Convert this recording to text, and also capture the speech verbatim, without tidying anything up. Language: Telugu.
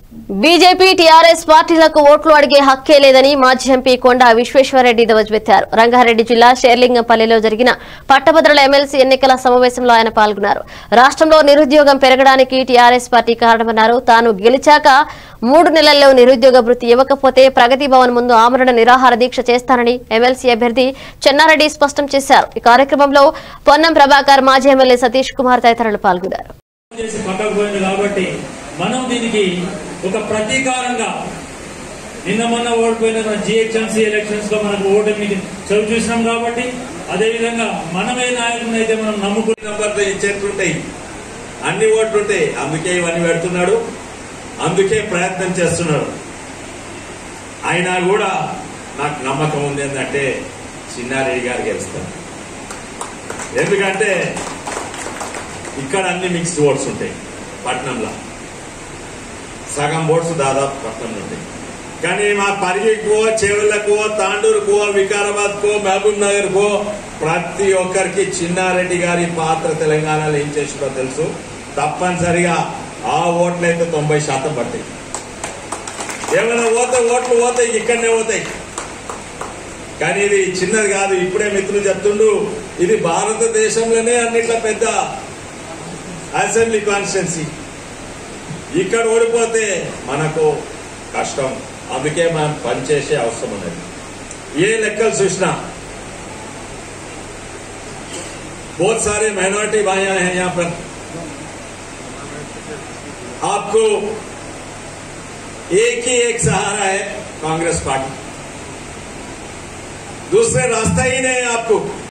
బీజేపీ టీఆర్ఎస్ పార్టీలకు ఓట్లు అడిగే హక్కే లేదని మాజీ ఎంపీ కొండా విశ్వేశ్వరరెడ్డి ధ్వజమెత్తారు. రంగారెడ్డి జిల్లా షేర్లింగంపల్లిలో జరిగిన పట్టభద్రుల ఎమ్మెల్సీ ఎన్నికల సమావేశంలో ఆయన పాల్గొన్నారు. రాష్ట్రంలో నిరుద్యోగం పెరగడానికి టీఆర్ఎస్ పార్టీ కారణమన్నారు. తాను గెలిచాక మూడు నెలల్లో నిరుద్యోగ భృతి ఇవ్వకపోతే ప్రగతి భవన్ ముందు ఆమరణ నిరాహార దీక్ష చేస్తానని ఎమ్మెల్సీ అభ్యర్థి చెన్నారెడ్డి స్పష్టం చేశారు. ఈ కార్యక్రమంలో పొన్నం ప్రభాకర్, మాజీ ఎమ్మెల్యే సతీష్ కుమార్ తదితరులు పాల్గొన్నారు. మనం దీనికి ఒక ప్రతీకారంగా నిన్న మొన్న ఓడిపోయిన జిహెచ్ఎంసీ ఎలక్షన్స్ లో మనకు ఓటమి చదువు చూసినాం కాబట్టి అదేవిధంగా మనమే నాయకుని అయితే మనం నమ్ముకునే నంబర్తో ఇచ్చేట్లుంటాయి, అన్ని ఓట్లుంటాయి. అందుకే ఇవన్నీ పెడుతున్నాడు, అందుకే ప్రయత్నం చేస్తున్నాడు. అయినా కూడా నాకు నమ్మకం ఉంది ఏంటంటే చిన్నారెడ్డి గారు గెలుస్తారు. ఎందుకంటే ఇక్కడ అన్ని మిక్స్డ్ ఓట్స్ ఉంటాయి. పట్నంలో సగం ఓట్స్ దాదాపు పట్నం ఉంటాయి. కానీ మా పరిగికో, చెవులకో, తాండూరుకో, వికారాబాద్ కో, మహబూబ్ నగర్ కో ప్రతి ఒక్కరికి చిన్నారెడ్డి గారి పాత్ర తెలంగాణలో ఏం చేసిందో తెలుసు. తప్పనిసరిగా ఆ ఓట్లు అయితే తొంభై శాతం పడతాయి. ఏమైనా పోతే ఓట్లు పోతాయి, ఇక్కడనే పోతాయి. కానీ ఇది చిన్నది కాదు. ఇప్పుడే మిత్రులు చెప్తుండు, ఇది భారతదేశంలోనే అన్నిట్ల పెద్ద అసెంబ్లీ కాన్స్టిట్యున్సీ. ఇక్కడ ఓడిపోతే మనకు కష్టం. అందుకే మనం పనిచేసే అవసరం ఉన్నది. ఏ లెక్కలు చూసినా बहुत सारे माइनॉरिटी भाइयां हैं यहाँ पर. आपको एक ही एक सहारा है, कांग्रेस पार्टी. दूसरे रास्ता ही नहीं है आपको.